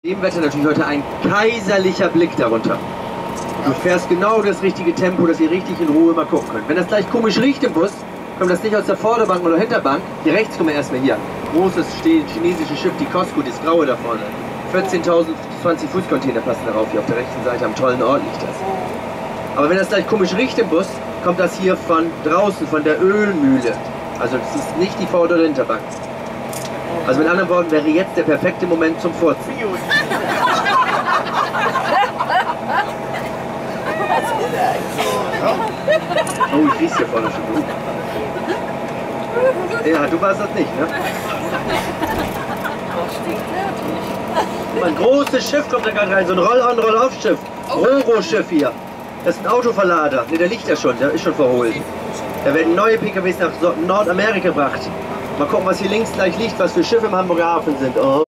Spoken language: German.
Im Wetter natürlich heute ein kaiserlicher Blick darunter. Du fährst genau das richtige Tempo, dass ihr richtig in Ruhe mal gucken könnt. Wenn das gleich komisch riecht im Bus, kommt das nicht aus der Vorderbank oder Hinterbank. Hier rechts kommen wir erstmal hier. Großes chinesisches Schiff, die Costco, das graue da vorne. 14.000 20-Fuß-Container passen darauf. Hier auf der rechten Seite am tollen Ort liegt das. Aber wenn das gleich komisch riecht im Bus, kommt das hier von draußen, von der Ölmühle. Also das ist nicht die Vorder- oder Hinterbank. Also mit anderen Worten wäre jetzt der perfekte Moment zum Furzen. Oh, ich riech's hier vorne schon gut. Ja, du warst das nicht, ne? Ein großes Schiff kommt da gerade rein, so ein Roll-on, Roll-off-Schiff. Roro-Schiff hier. Das ist ein Autoverlader. Ne, der liegt ja schon, der ist schon verholt. Da werden neue PKWs nach Nordamerika gebracht. Mal gucken, was hier links gleich liegt, was für Schiffe im Hamburger Hafen sind. Oh.